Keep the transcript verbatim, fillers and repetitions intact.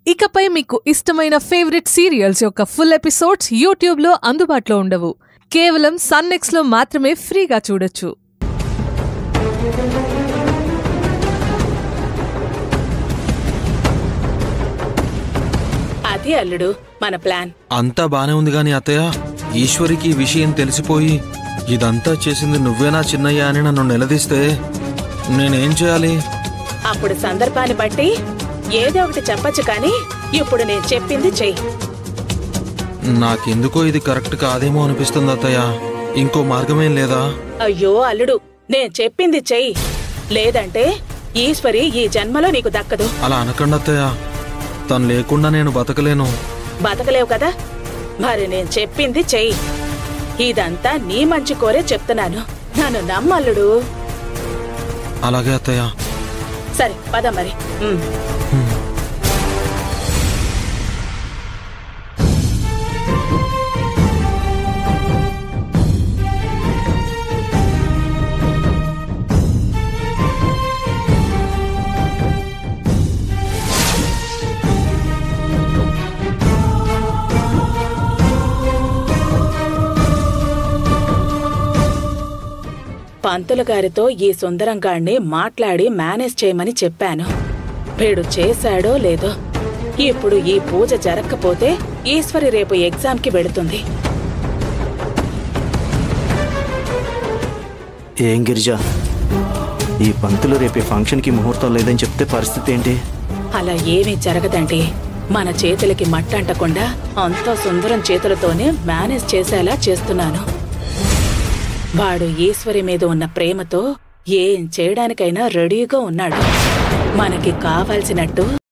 ఇకపై మీకు ఇష్టమైన ఫేవరెట్ సీరియల్స్ యొక్క ఫుల్ ఎపిసోడ్స్ యూట్యూబ్లో అందుబాటులో ఉండవు. కేవలం సన్ నెక్స్ట్లో మాత్రమే ఫ్రీగా చూడొచ్చు. అది అల్లుడు మన ప్లాన్. అంతా బానే ఉంది గాని అత్తయ్య, ఈశ్వరికి ఈ విషయం తెలిసిపోయి ఇదంతా చేసింది నువ్వేనా చిన్నయ్య అని నన్ను నిలదీస్తే నేనేం చేయాలి? అప్పుడు సందర్భాన్ని బట్టి ఏదో ఒకటి చెప్పచ్చు కానీ ఇప్పుడు నేను చెప్పింది చెయ్యి. నాకెందుకో ఇది కరెక్ట్ కాదేమో అనిపిస్తుంది అత్తయ్య. ఇంకో మార్గమేం లేదా? అయ్యో అల్లుడు, నేను చెప్పింది చెయ్యి, లేదంటే ఈశ్వరి ఈ జన్మలో నీకు దక్కదు. అలా అనకండి అత్తయ్య, తను లేకుండా నేను బతకలేను. బతకలేవు కదా, మరి నేను చెప్పింది చెయ్యి. ఇదంతా నీ మంచి కోరే చెప్తున్నాను, నన్ను నమ్మల్లుడు. అలాగే అత్తయ్య. సరే పద మరి. పంతులు గారితో ఈ సుందరంగాడిని మాట్లాడి మేనేజ్ చేయమని చెప్పాను. వీడు చేశాడో లేదో. ఇప్పుడు ఈ పూజ జరగకపోతే ఈశ్వరి రేపు ఎగ్జామ్కి వెళుతుంది. ఏం గిరిజా, ఈ పంతులు రేపు ఫంక్షన్కి ముహూర్తం లేదని చెప్తే పరిస్థితి ఏంటి? అలా ఏమీ జరగదండి. మన చేతులకి మట్టంటకుండా అంతా సుందరం చేతులతోనే మేనేజ్ చేసేలా చేస్తున్నాను. వాడు ఈశ్వరి మీద ఉన్న ప్రేమతో ఏం చేయడానికైనా రెడీగా ఉన్నాడు. మనకి కావాల్సినట్టు